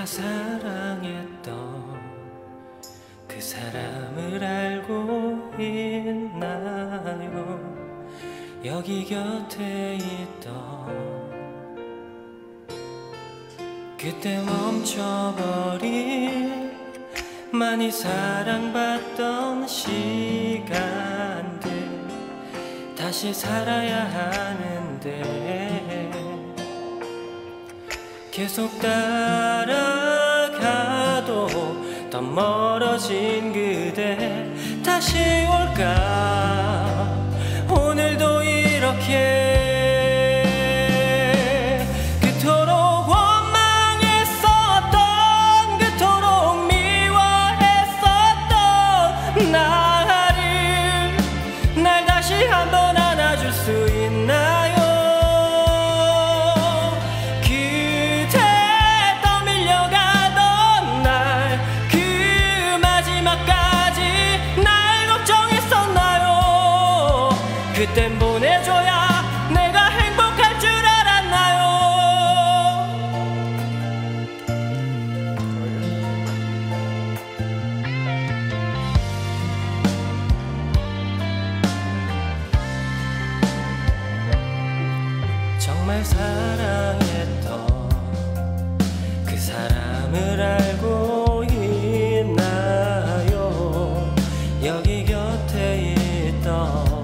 내가 사랑했던 그 사람을 알고 있나요? 여기 곁에 있던 그때 멈춰버린 많이 사랑받던 시간들 다시 살아야 하는데 계속 따라가도 더 멀어진 그대 다시 올까? 오늘도 이렇게 그토록 원망했었던 그토록 미워했었던 나를 날 다시 한번 안아줄 수 있나요? 그땐 보내줘야 내가 행복할 줄 알았나요? 정말 사랑했던 그 사람을 알고 있나요? 여기 곁에 있던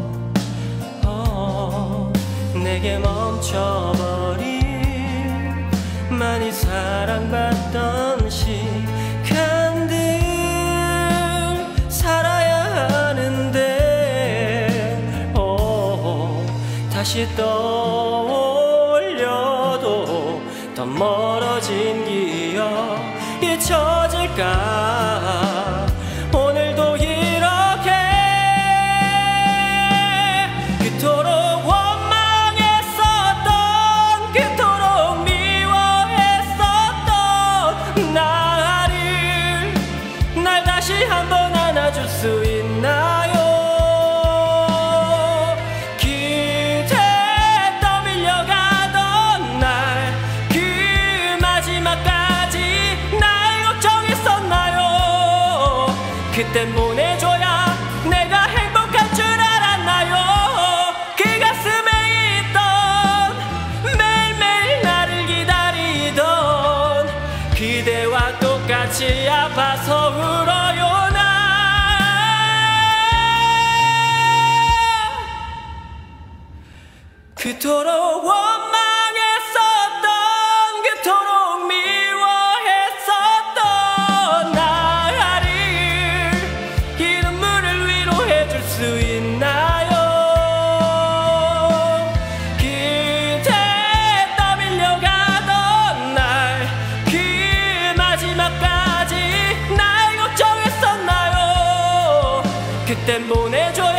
내게 멈춰버린 많이 사랑받던 시간들 살아야 하는데 다시 떠올려도 더 멀어진 기억 잊혀질까? 오늘도 이렇게 그토록 다시 한번 안아줄 수 있나요? 기대 떠밀려가던 날 그 마지막까지 날 걱정했었나요? 그땐 보내줘야 내가 행복할 줄 알았나요? 그 가슴에 있던 매일매일 나를 기다리던 그대와 똑같이 아파서 울어요. 그토록 원망했었던 그토록 미워했었던 나를 이 눈물을 위로해줄 수 있나요? 그대 떠밀려가던 날 그 마지막까지 날 걱정했었나요? 그땐 보내줘